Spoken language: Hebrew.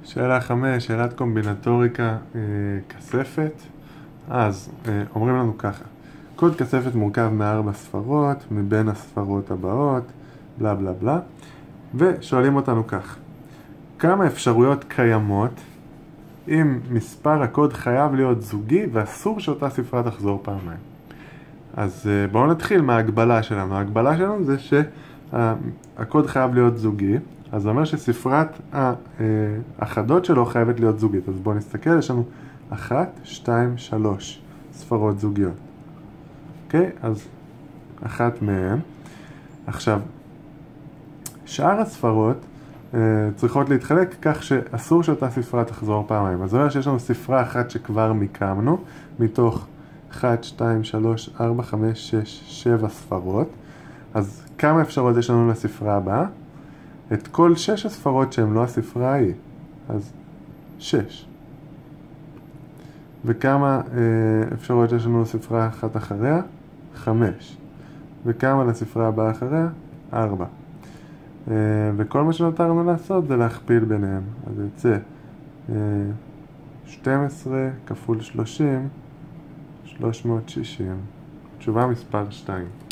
שאלה 5, שאלת קומבינטוריקה כספת. אז אומרים לנו ככה, קוד כספת מורכב מ4 ספרות, מבין הספרות הבאות, בלה בלה בלה, ושואלים אותנו כך, כמה אפשרויות קיימות אם מספר הקוד חייב להיות זוגי ואסור שאותה ספרה תחזור פעמיים? אז בואו נתחיל מההגבלה שלנו. ההגבלה שלנו זה שהקוד חייב להיות זוגי, אז זה אומר שספרת האחדות שלו חייבת להיות זוגית. אז בואו נסתכל, יש לנו 1, 2, 3 ספרות זוגיות. אוקיי? אז אחת מהן. עכשיו, שאר הספרות צריכות להתחלק כך שאסור שאותה ספרה תחזור פעמיים. אז זה אומר שיש לנו ספרה אחת שכבר מיקמנו, מתוך 1, 2, 3, 4, 5, 6, 7 ספרות. אז כמה אפשרות יש לנו לספרה הבאה? את כל 6 הספרות שהן לא הספרה ההיא. אז 6. וכמה אפשרויות יש לנו לספרה אחת אחריה? 5. וכמה לספרה הבאה אחריה? 4. וכל מה שנותרנו לעשות זה להכפיל ביניהם. אז יוצא 12 כפול 30, 360. תשובה מספר 2.